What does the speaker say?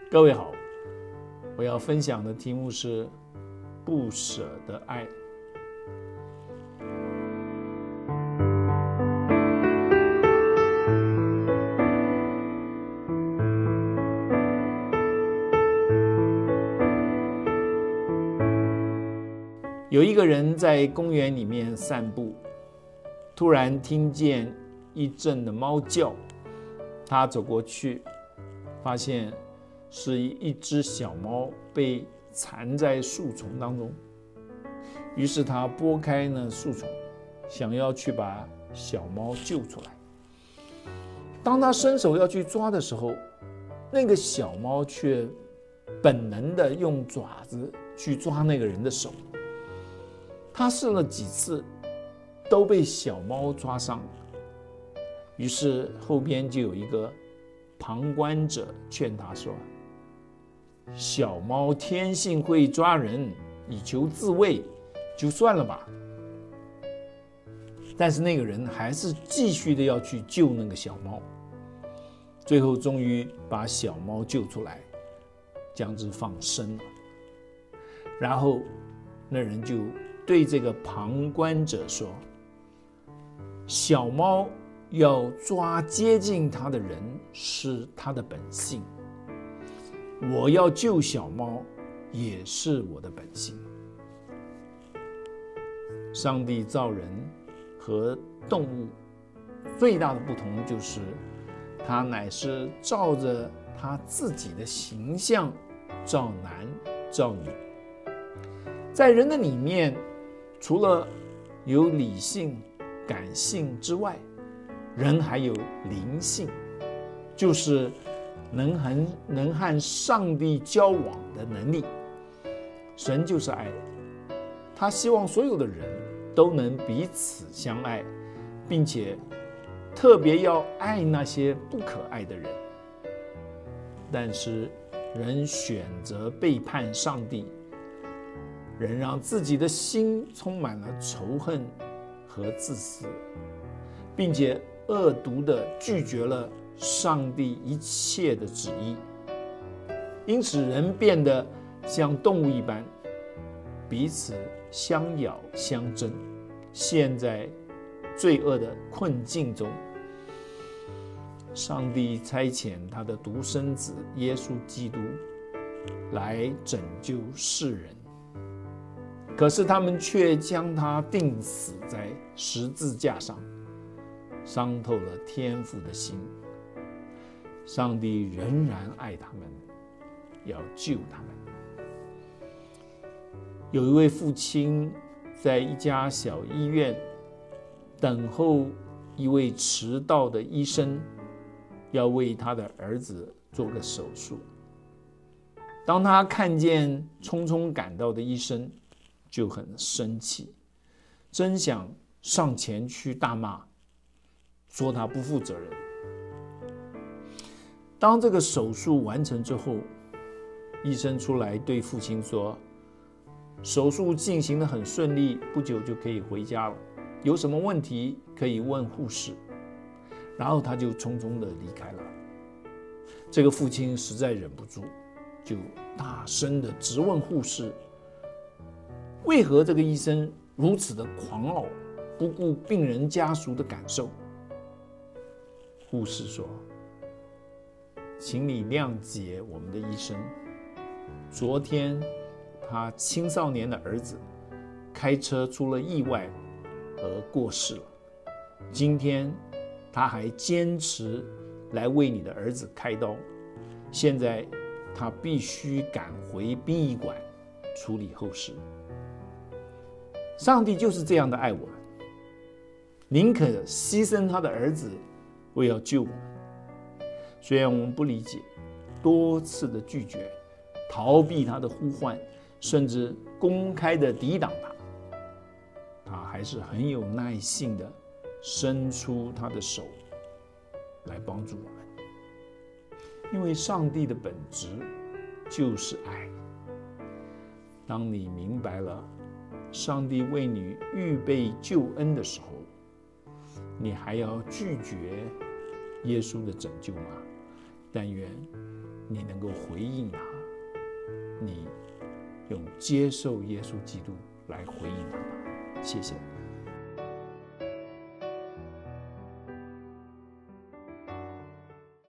各位好，我要分享的题目是不舍的爱。有一个人在公园里面散步，突然听见一阵的猫叫，他走过去，发现是一只小猫被缠在树丛当中。于是他拨开那树丛，想要去把小猫救出来。当他伸手要去抓的时候，那个小猫却本能的用爪子去抓那个人的手。他试了几次，都被小猫抓伤。于是后边就有一个旁观者劝他说：小猫天性会抓人，以求自卫，就算了吧。但是那个人还是继续的要去救那个小猫，最后终于把小猫救出来，将之放生了。然后那人就对这个旁观者说：小猫要抓接近它的人是它的本性，我要救小猫也是我的本性。上帝造人和动物最大的不同就是，他乃是照着他自己的形象造男造女。在人的里面，除了有理性感性之外，人还有灵性，就是能和上帝交往的能力。神就是爱，他希望所有的人都能彼此相爱，并且特别要爱那些不可爱的人。但是人选择背叛上帝，人让自己的心充满了仇恨和自私，并且恶毒地拒绝了上帝一切的旨意。因此人变得像动物一般，彼此相咬相争，陷在罪恶的困境中。上帝差遣他的独生子耶稣基督来拯救世人，可是他们却将他钉死在十字架上，伤透了天父的心。上帝仍然爱他们，要救他们。有一位父亲在一家小医院等候一位迟到的医生，要为他的儿子做个手术。当他看见匆匆赶到的医生，就很生气，真想上前去大骂，说他不负责任。当这个手术完成之后，医生出来对父亲说：手术进行得很顺利，不久就可以回家了，有什么问题可以问护士。然后他就匆匆地离开了。这个父亲实在忍不住，就大声地质问护士，为何这个医生如此的狂傲，不顾病人家属的感受？护士说：请你谅解我们的医生，昨天他青少年的儿子开车出了意外而过世了，今天他还坚持来为你的儿子开刀，现在他必须赶回殡仪馆处理后事。上帝就是这样的爱我们，宁可牺牲他的儿子，为要救我们。虽然我们不理解，多次的拒绝，逃避他的呼唤，甚至公开的抵挡他，他还是很有耐性的伸出他的手来帮助我们。因为上帝的本质就是爱。当你明白了上帝为你预备救恩的时候，你还要拒绝耶稣的拯救吗？ 但愿你能够回应他，你用接受耶稣基督来回应他吧。谢谢。